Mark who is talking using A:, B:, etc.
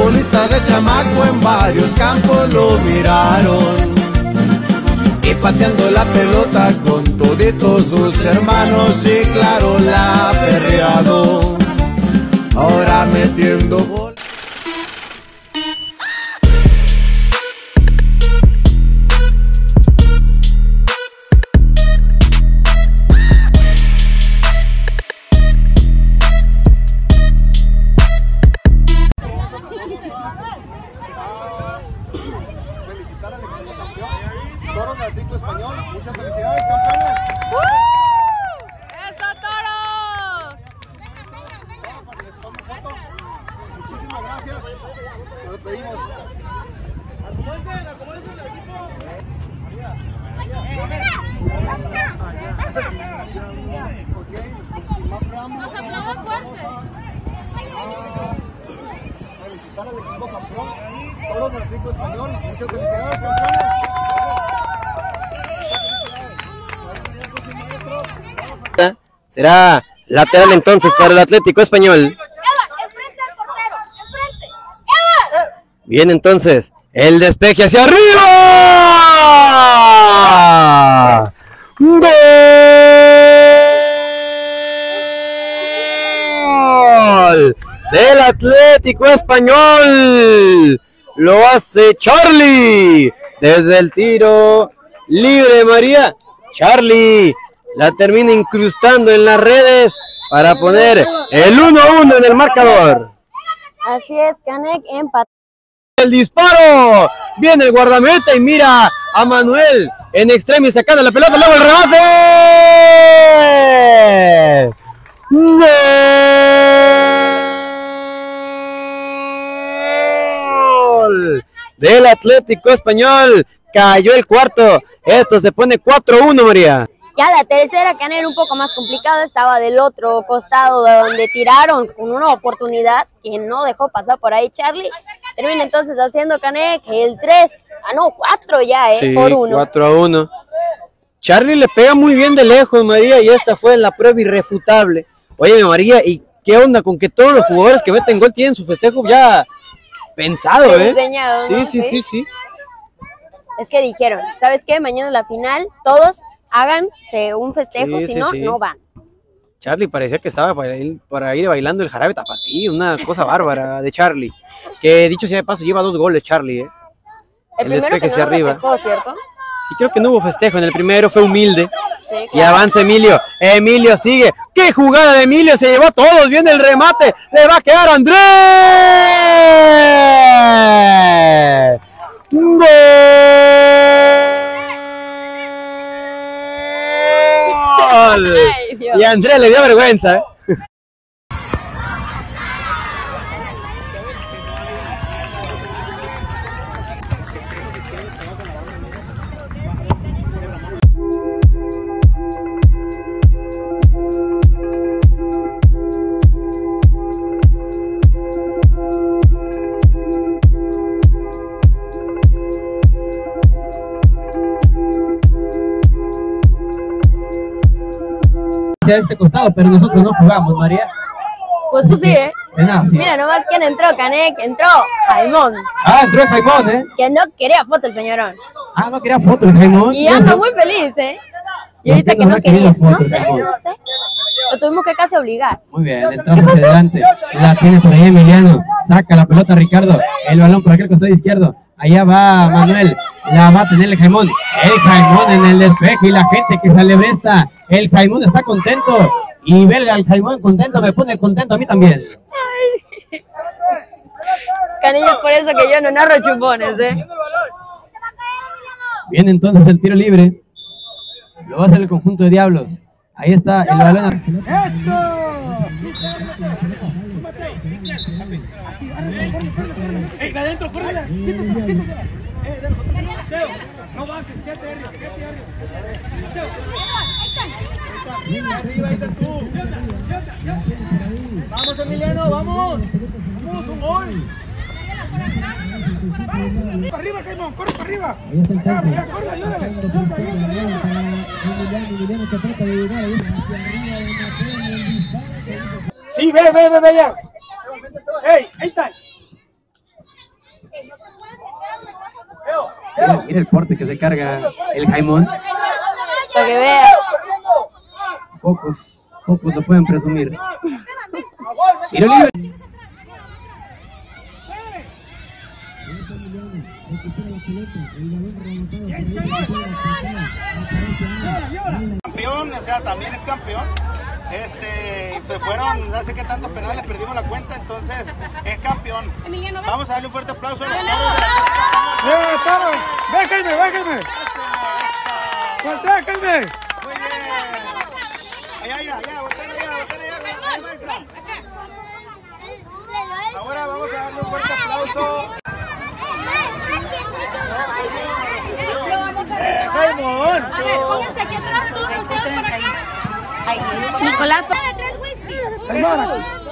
A: futbolista de chamaco en varios campos lo miraron, y pateando la pelota con toditos sus hermanos, y claro la ha perreado, ahora metiendo gol.
B: Felicitar al equipo campeón, Toros del Atlético Español, muchas felicidades, campeones.
C: ¡Eso, Toros!
B: Para que les tome foto. Muchísimas gracias. Nos despedimos. Acomódense el equipo. Ok, sin más preámbulos, felicitar al equipo campeón, Toros del Atlético Español, muchas felicidades, campeones.
D: Será lateral entonces para el Atlético Español.
C: Enfrente al portero, enfrente.
D: Bien entonces, el despeje hacia arriba. ¡Gol! Del Atlético Español. Lo hace Charlie desde el tiro libre, María. Charlie la termina incrustando en las redes para poner el 1-1 en el marcador.
C: Así es, Canek empató.
D: El disparo, viene el guardameta y mira a Manuel en extremis sacando la pelota, luego el remate. ¡Gol! Del Atlético Español, cayó el cuarto, esto se pone 4-1, María.
C: Ya la tercera, Canek, era un poco más complicado, estaba del otro costado de donde tiraron con una oportunidad que no dejó pasar por ahí Charlie. Termina entonces haciendo Canek el 4 ya,
D: Sí,
C: por 1.
D: 4-1. Charlie le pega muy bien de lejos, María, y esta fue la prueba irrefutable. Oye, María, ¿y qué onda con que todos los jugadores que meten gol tienen su festejo ya pensado,
C: Diseñado, ¿no?
D: Sí.
C: Es que dijeron, ¿sabes qué? Mañana es la final, todos háganse un festejo,
D: Sí,
C: si
D: sí,
C: no,
D: sí.
C: no van.
D: Charlie parecía que estaba por ahí bailando el jarabe tapatí, una cosa bárbara de Charlie. Que dicho sea de paso, lleva 2 goles Charlie,
C: El
D: El
C: primero
D: despeje
C: que
D: hacia
C: no
D: arriba.
C: festejó, ¿cierto?
D: Sí, creo que no hubo festejo, en el primero fue humilde.
C: Sí,
D: Y
C: claro.
D: avanza Emilio, Emilio sigue, qué jugada de Emilio, se llevó a todos, viene el remate, le va a quedar a Andrés. ¡Gol!
C: Ay, Dios.
D: Y a Andrés le dio vergüenza,
E: A este costado, pero nosotros no jugamos, María.
C: Pues tú sí, ¿eh?
E: De nada, sí.
C: Mira nomás quién entró, Canek, entró Jaimón,
E: Ah, entró el Jaimón,
C: que no quería foto el señorón.
E: Ah, no quería foto el Jaimón.
C: Y anda muy feliz, ¿eh? Y
E: ¿Por
C: ahorita
E: qué
C: que
E: no
C: no
E: habrá querido
C: quería, no
E: foto,
C: sé. Lo tuvimos que casi obligar.
E: Muy bien, entramos hacia adelante. La tiene por ahí Emiliano. Saca la pelota Ricardo. El balón por aquel costado izquierdo. Allá va Manuel. La va a tener el Jaimón. El Jaimón en el despeje y la gente que se alebresta. El Jaimón está contento. Y verga al Jaimón contento me pone contento a mí también.
C: Canillo, por eso que yo no narro chupones, ¿eh?
E: Viene entonces el tiro libre. Lo va a hacer el conjunto de Diablos. Ahí está el balón.
B: ¡Ey, adentro, corre! No bajes, quédate arriba, arriba, ahí está tú. Vamos, Emiliano, vamos. Vamos, un gol. Arriba, Jaimón, corre para arriba. Ya, corre, ayúdale.
E: Sí, ve ya.
B: ¡Ey, ahí está!
E: Mira el porte que se carga el Jaimón.
C: Para que vea.
E: Pocos lo pueden presumir. Tiro libre.
B: Campeón, o sea, también es campeón. Se fueron, no sé qué tantos penales, perdimos la cuenta, entonces es campeón. Vamos a darle un fuerte aplauso a los toros.
F: ¡Déjenme! ¡Déjenme!
B: Muy bien. Allá, botán allá, maestra. Ahora vamos a darle un fuerte aplauso.
G: A ver, pónganse aquí atrás, todos ustedes por acá.
H: Nicolás.
G: De 3 whisky.